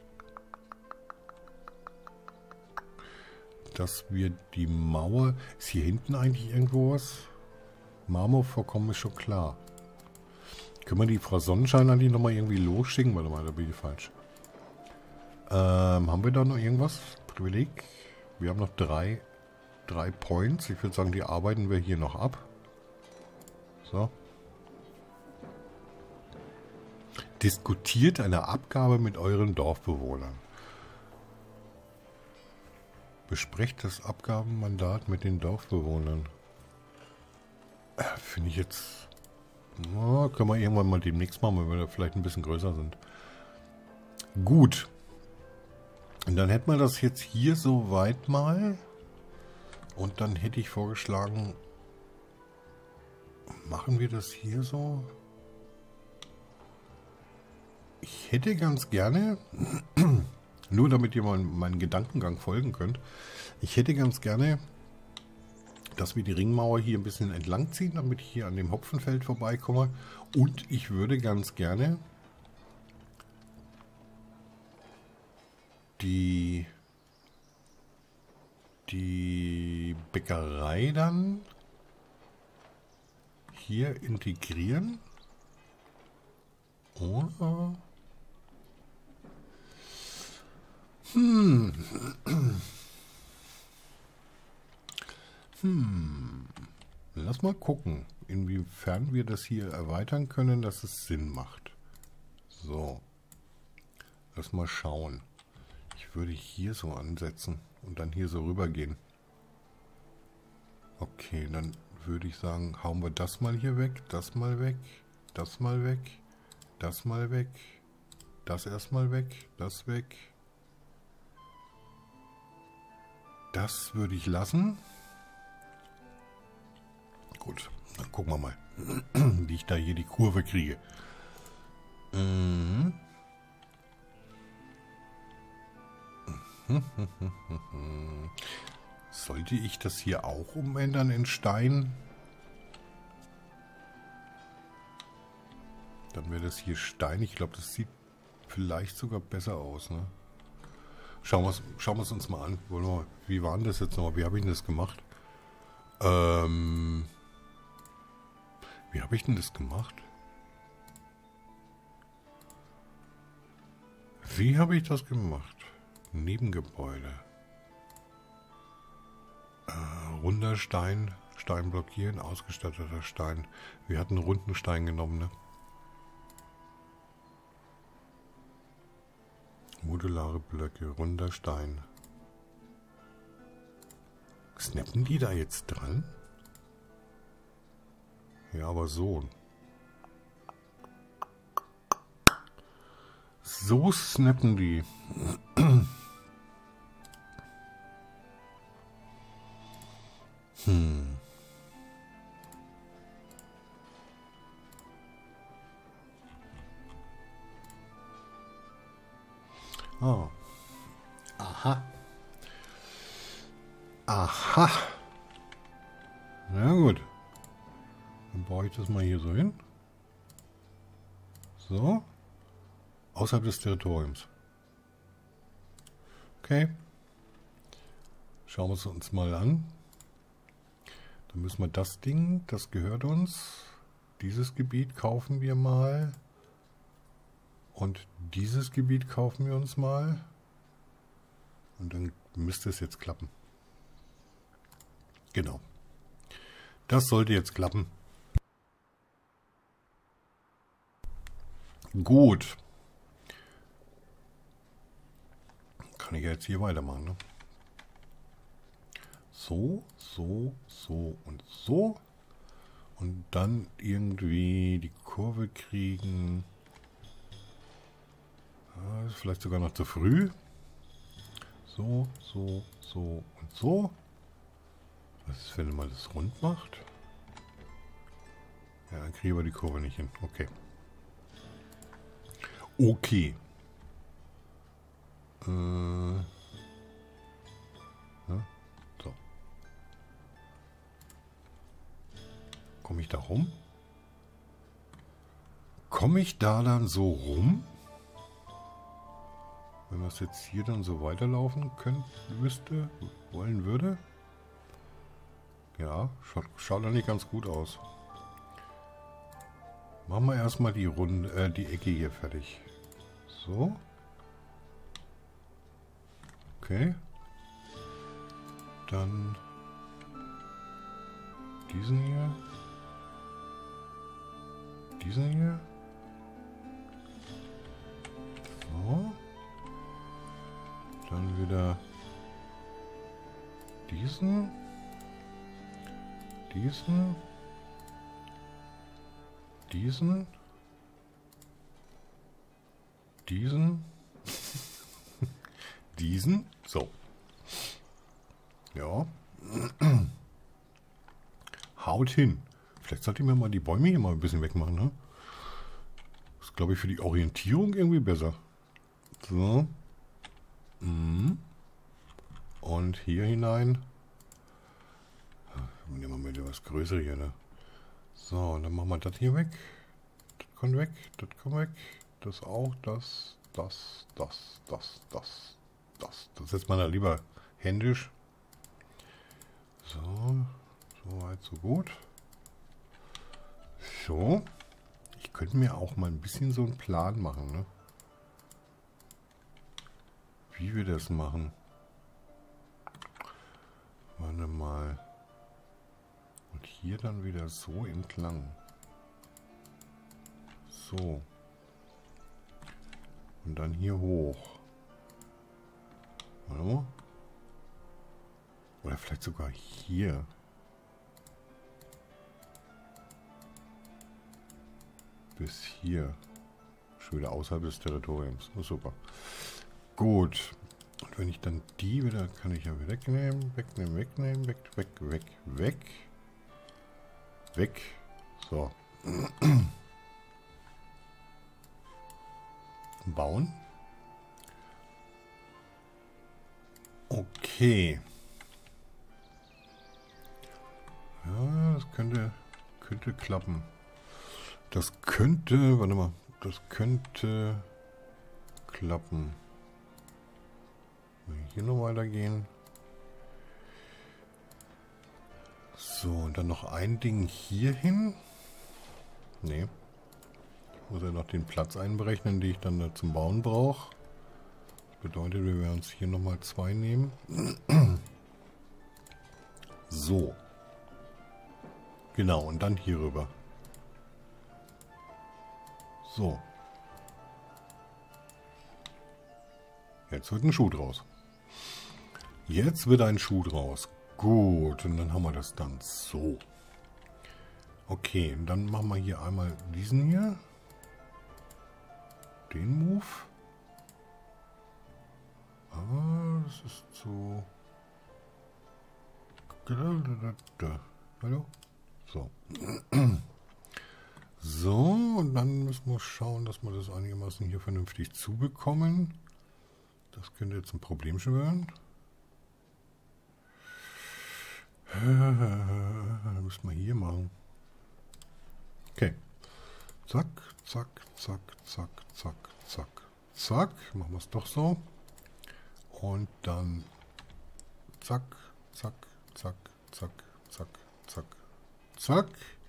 dass wir die Mauer... Ist hier hinten eigentlich irgendwo was? Marmorvorkommen ist schon klar. Können wir die Frau Sonnenschein eigentlich nochmal irgendwie losschicken? Warte mal, da bin ich falsch. Haben wir da noch irgendwas? Privileg? Wir haben noch drei Points. Ich würde sagen, die arbeiten wir hier noch ab. So. Diskutiert eine Abgabe mit euren Dorfbewohnern. Besprecht das Abgabenmandat mit den Dorfbewohnern. Finde ich jetzt... Na, können wir irgendwann mal demnächst machen, wenn wir vielleicht ein bisschen größer sind. Gut. Und dann hätten wir das jetzt hier so weit mal. Und dann hätte ich vorgeschlagen, machen wir das hier so? Ich hätte ganz gerne... Nur damit ihr mal meinen Gedankengang folgen könnt. Ich hätte ganz gerne, dass wir die Ringmauer hier ein bisschen entlang ziehen, damit ich hier an dem Hopfenfeld vorbeikomme. Und ich würde ganz gerne die Bäckerei dann hier integrieren. Oder? Lass mal gucken, inwiefern wir das hier erweitern können, dass es Sinn macht. So. Lass mal schauen. Ich würde hier so ansetzen und dann hier so rüber gehen. Okay, dann würde ich sagen, hauen wir das mal hier weg, das mal weg, das mal weg, das mal weg, das erstmal weg, das weg. Das würde ich lassen. Gut, dann gucken wir mal, wie ich da hier die Kurve kriege. Sollte ich das hier auch umändern in Stein? Dann wäre das hier Stein. Ich glaube, das sieht vielleicht sogar besser aus, ne? Schauen wir es uns mal an. Wie war denn das jetzt nochmal? Wie habe ich denn das gemacht? Wie habe ich denn das gemacht? Wie habe ich das gemacht? Nebengebäude. Runder Stein. Stein blockieren. Ausgestatteter Stein. Wir hatten einen runden Stein genommen, ne? Modulare Blöcke. Runder Stein. Snappen die da jetzt dran? Ja, aber so. So snappen die. Oh. Aha. Aha. Na gut. Dann baue ich das mal hier so hin. So. Außerhalb des Territoriums. Okay. Schauen wir es uns mal an. Dann müssen wir das Ding, das gehört uns. Dieses Gebiet kaufen wir mal. Und dieses Gebiet kaufen wir uns mal. Und dann müsste es jetzt klappen. Genau. Das sollte jetzt klappen. Gut. Kann ich jetzt hier weitermachen, ne? So, so, so und so. Und dann irgendwie die Kurve kriegen. Ja, ist vielleicht sogar noch zu früh. So, so, so und so. Was ist, wenn man das rund macht? Ja, dann kriegen wir die Kurve nicht hin. Okay. Okay. Ja, so. Komme ich da rum? Komme ich da dann so rum? Wenn wir es jetzt hier dann so weiterlaufen können, wollen würde? Ja, schaut eigentlich ganz gut aus. Machen wir erstmal die Ecke hier fertig. So. Okay. Dann diesen hier. Diesen hier. So. Dann wieder diesen. Diesen. Diesen. Diesen. Diesen. So. Ja. Haut hin. Vielleicht sollte ich mir mal die Bäume hier mal ein bisschen wegmachen, ne? Das ist, glaube ich, für die Orientierung irgendwie besser. So. Und hier hinein. Nehmen wir mal wieder was Größeres hier, ne? So, und dann machen wir das hier weg. Das kommt weg, das kommt weg. Das auch, das. Das setzt man da lieber händisch. So, so weit, so gut. So. Ich könnte mir auch mal ein bisschen so einen Plan machen, ne? Wie wir das machen. Warte mal. Und hier dann wieder so entlang. So. Und dann hier hoch. Warte mal. Oder vielleicht sogar hier. Bis hier. Schon wieder außerhalb des Territoriums. Oh, super. Gut. Und wenn ich dann die wieder, kann ich ja wegnehmen, wegnehmen, weg. So. Bauen. Okay. Ja, das könnte klappen. Das könnte, warte mal, das könnte klappen. Hier noch weitergehen. So, und dann noch ein Ding hier hin. Nee. Ich muss ja noch den Platz einberechnen, den ich dann da zum Bauen brauche. Das bedeutet, wir werden uns hier nochmal 2 nehmen. So. Genau, und dann hier rüber. So. Jetzt wird ein Schuh draus. Jetzt wird ein Schuh draus. Gut, und dann haben wir das dann so. Okay, und dann machen wir hier einmal diesen hier. Den Move. Ah, das ist so. Hallo? So. So, und dann müssen wir schauen, dass wir das einigermaßen hier vernünftig zubekommen. Das könnte jetzt ein Problemchen werden. Müssen wir hier machen. Okay. Zack, zack, zack, zack, zack, zack, zack. Machen wir es doch so. Und dann zack, zack, zack, zack, zack, zack, zack.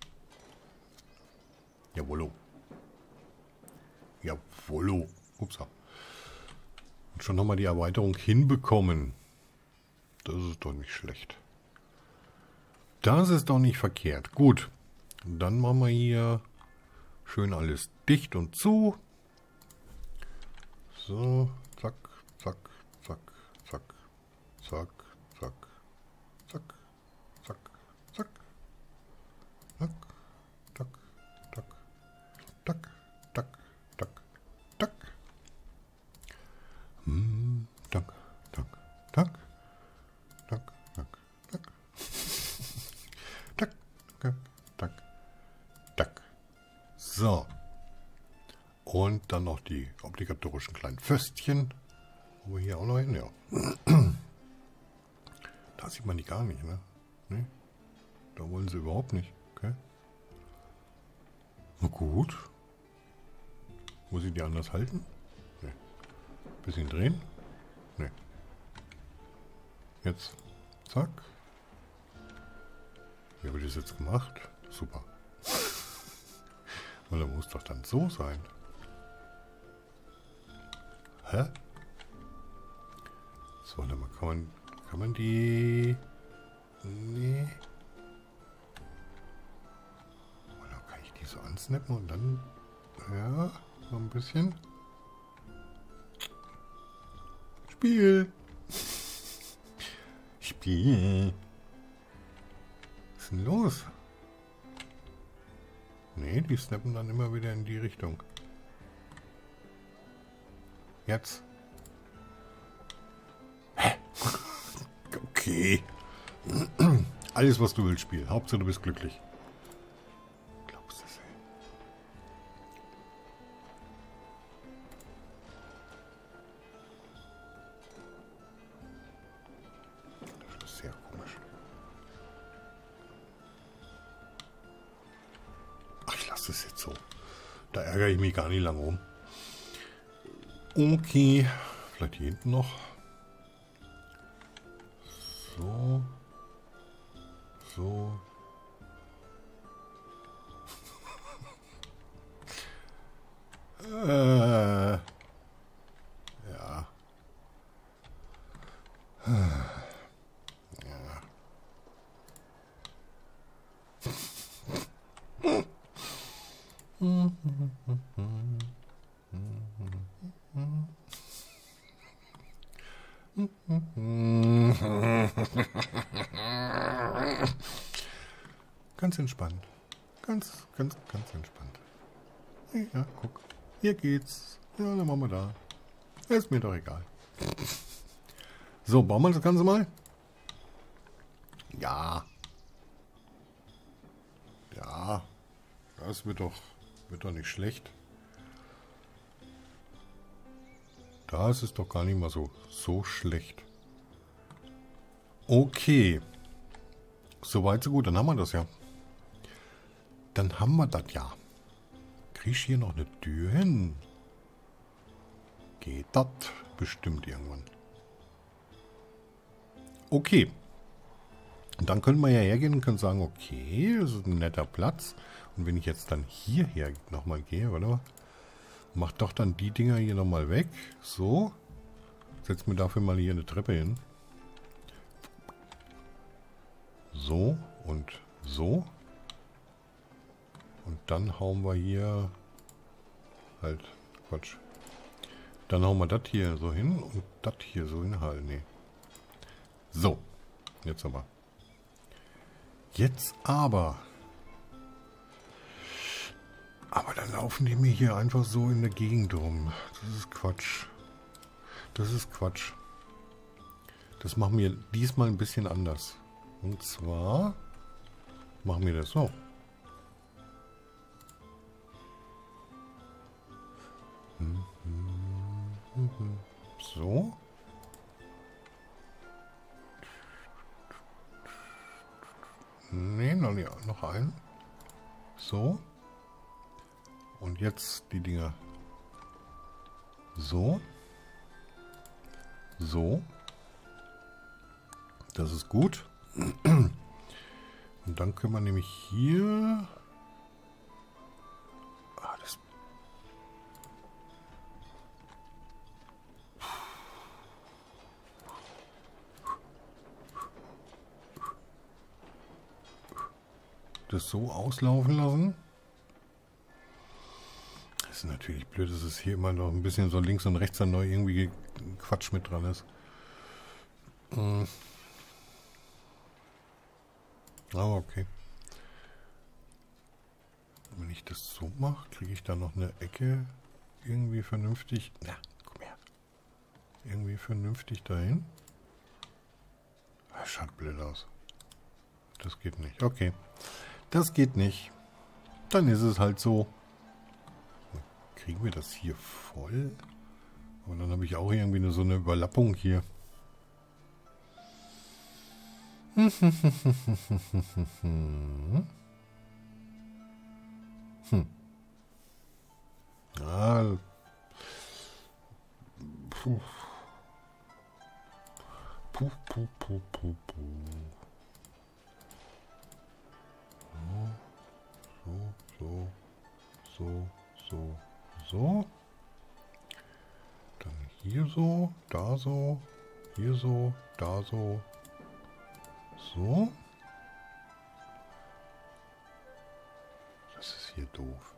Jawollo. Jawollo. Upsa. Und schon haben wir die Erweiterung hinbekommen. Das ist doch nicht schlecht. Das ist doch nicht verkehrt. Gut. Und dann machen wir hier schön alles dicht und zu. So. Zack, zack, zack, zack, zack, zack, zack, zack, zack, zack, zack, zack, zack, zack, zack, zack. Tack, tack, tack, tack, tack, tack, tack, tack, tack, tack. So. Und dann noch die obligatorischen kleinen Pföstchen. Wo wir hier auch noch hin, ja. Da sieht man die gar nicht, ne? Nee. Da wollen sie überhaupt nicht. Okay. Na gut. Muss ich die anders halten? Nee. Bisschen drehen? Nee. Jetzt. Zack. Wie habe ich das jetzt gemacht? Super. Weil er muss doch dann so sein. Hä? So, warte mal, kann man die... Nee. Oder kann ich die so ansnappen und dann... Ja, so ein bisschen. Spiel. Spiel. Was ist denn los? Nee, die snappen dann immer wieder in die Richtung. Jetzt. Hä? Okay. Alles, was du willst, Spiel. Hauptsache, du bist glücklich. Glaubst du das, ey? Das ist sehr komisch. Ach, ich lasse das jetzt so. Da ärgere ich mich gar nicht lang rum. Okay. Vielleicht hier hinten noch. So. So. Ja. Ja. Ganz entspannt. Ganz entspannt. Ja, guck. Hier geht's. Ja, dann machen wir da. Ist mir doch egal. So, bauen wir das Ganze mal? Ja. Ja. Das wird doch nicht schlecht. Das ist doch gar nicht mal so schlecht. Okay. Soweit, so gut. Dann haben wir das ja. Dann haben wir das ja. Krieg ich hier noch eine Tür hin? Geht das bestimmt irgendwann. Okay. Und dann können wir ja hergehen und können sagen, okay, das ist ein netter Platz. Und wenn ich jetzt dann hierher nochmal gehe, warte mal. Mach doch dann die Dinger hier nochmal weg. So. Setz mir dafür mal hier eine Treppe hin. So und so. Und dann hauen wir hier halt, Quatsch. Dann hauen wir das hier so hin und das hier so hin. Halt, nee. So. Jetzt aber. Jetzt aber. Aber dann laufen die mir hier einfach so in der Gegend rum. Das ist Quatsch. Das ist Quatsch. Das machen wir diesmal ein bisschen anders. Und zwar machen wir das so. So. Nee, noch ein. So. Und jetzt die Dinger. So. So. Das ist gut. Und dann können wir nämlich hier... Ah, das... Das so auslaufen lassen. Das ist natürlich blöd, dass es hier immer noch ein bisschen so links und rechts dann neu irgendwie Quatsch mit dran ist. Aber okay. Wenn ich das so mache, kriege ich da noch eine Ecke irgendwie vernünftig... Na, komm her. Irgendwie vernünftig dahin. Das schaut blöd aus. Das geht nicht. Okay. Das geht nicht. Dann ist es halt so. Kriegen wir das hier voll? Und dann habe ich auch irgendwie so eine Überlappung hier. Ah. Puh. Puh. So. Dann hier so, da so, hier so, da so. So. Das ist hier doof.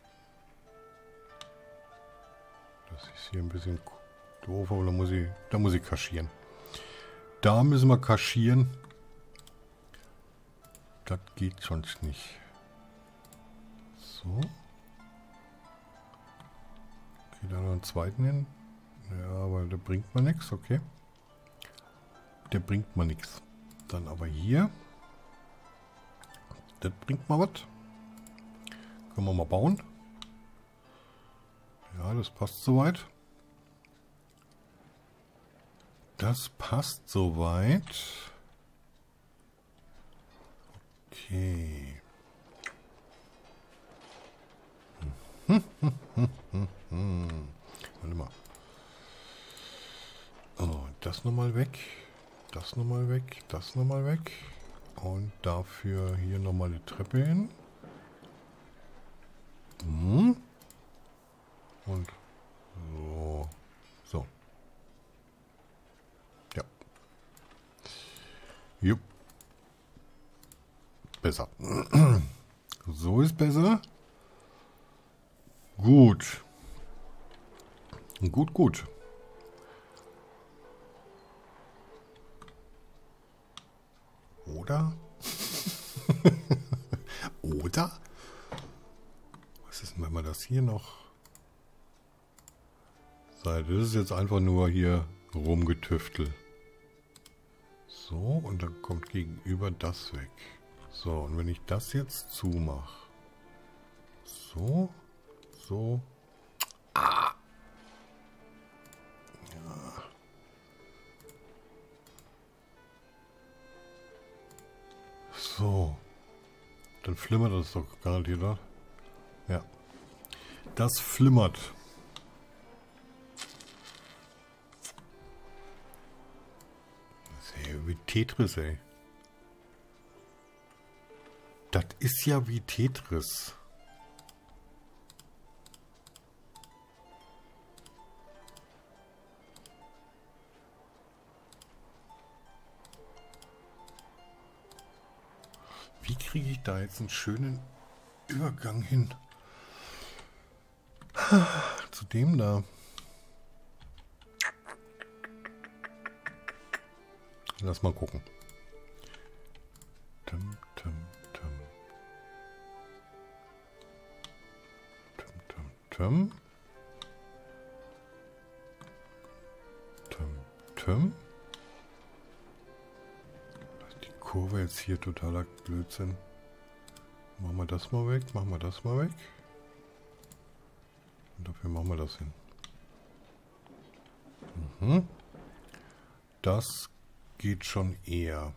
Das ist hier ein bisschen doof, aber da muss ich kaschieren. Da müssen wir kaschieren. Das geht sonst nicht. So. Okay, da noch einen zweiten hin. Ja, aber der bringt mir nichts, okay. Der bringt mir nichts. Dann aber hier. Das bringt mal was. Können wir mal bauen. Ja, das passt soweit. Das passt soweit. Okay. Warte mal. Oh, das nochmal weg. Das nochmal weg. Das nochmal weg. Und dafür hier nochmal die Treppe hin. Und so. So. Ja. Jupp. Besser. So ist besser. Gut. Gut, gut. Oder? Oder? Was ist denn, wenn man das hier noch... Das ist jetzt einfach nur hier rumgetüftelt. So, und dann kommt gegenüber das weg. So, und wenn ich das jetzt zumache. So, so. Ah! Ja. So. Dann flimmert das doch garantiert, oder? Ja. Das flimmert. Das ist ja wie Tetris, ey. Das ist ja wie Tetris. Wie kriege ich da jetzt einen schönen Übergang hin? Zu dem da. Lass mal gucken. Tum, tum, tum. Tum, tum, tum. Tum, tum. Die Kurve jetzt hier totaler Blödsinn. Machen wir das mal weg, machen wir das mal weg. Und dafür machen wir das hin. Mhm. Das geht schon eher.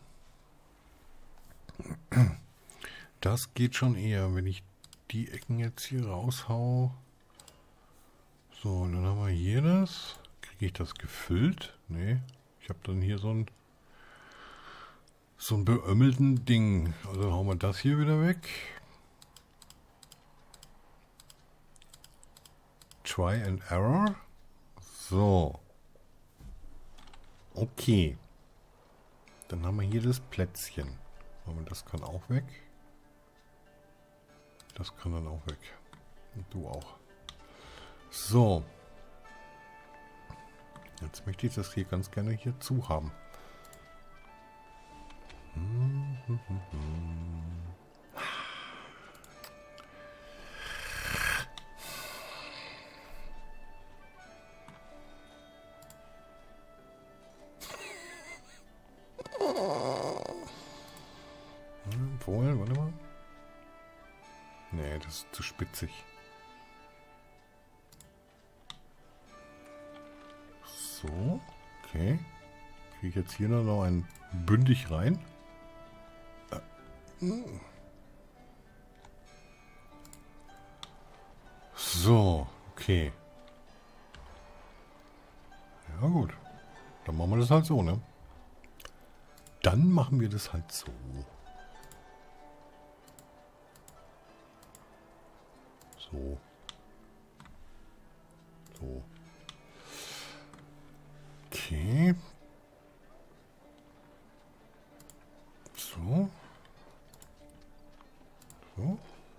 Das geht schon eher, wenn ich die Ecken jetzt hier raushau. So, und dann haben wir hier das. Kriege ich das gefüllt? Nee. Ich habe dann hier so ein beömmelten Ding. Also hauen wir das hier wieder weg. Try and Error. So. Okay. Dann haben wir hier das Plätzchen. Aber das kann auch weg. Das kann dann auch weg. Und du auch. So. Jetzt möchte ich das hier ganz gerne hier zu haben. Obwohl, warte mal. Nee, das ist zu spitzig. So, okay. Kriege ich jetzt hier noch ein bündig rein? So, okay. Ja gut. Dann machen wir das halt so, ne? Dann machen wir das halt so. So. So. Okay. So. So.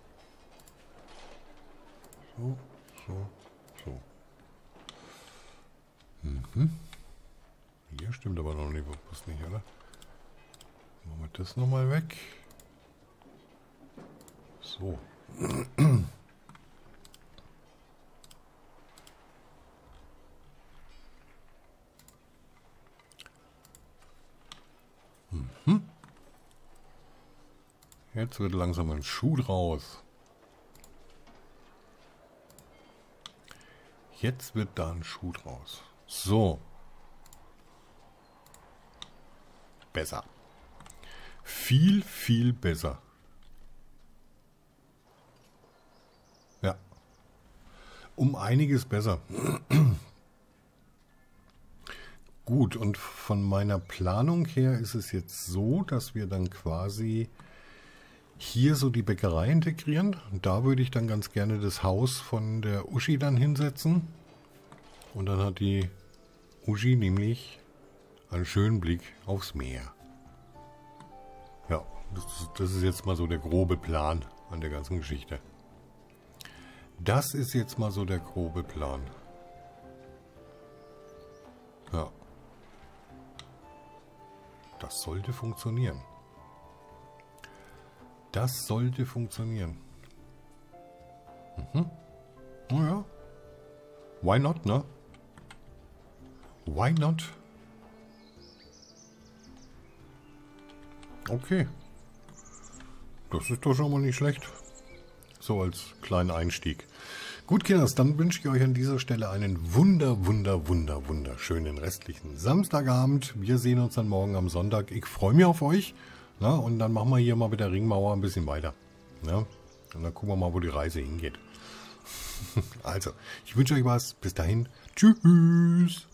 So. So. So. Mhm. Hier stimmt aber noch nicht, was nicht, oder? Machen wir das nochmal weg. So. Jetzt wird langsam ein Schuh draus. Jetzt wird da ein Schuh draus. So. Besser. Viel, viel besser. Ja. Um einiges besser. Gut, und von meiner Planung her ist es jetzt so, dass wir dann quasi hier so die Bäckerei integrieren. Da würde ich dann ganz gerne das Haus von der Uschi dann hinsetzen. Und dann hat die Uschi nämlich einen schönen Blick aufs Meer. Ja, das ist jetzt mal so der grobe Plan an der ganzen Geschichte. Das ist jetzt mal so der grobe Plan. Ja. Das sollte funktionieren. Das sollte funktionieren. Mhm. Naja. Why not, ne? Why not? Okay. Das ist doch schon mal nicht schlecht. So als kleinen Einstieg. Gut, Kinders, dann wünsche ich euch an dieser Stelle einen wunderschönen restlichen Samstagabend. Wir sehen uns dann morgen am Sonntag. Ich freue mich auf euch. Na, und dann machen wir hier mal mit der Ringmauer ein bisschen weiter. Ja, und dann gucken wir mal, wo die Reise hingeht. Also, ich wünsche euch was. Bis dahin. Tschüss.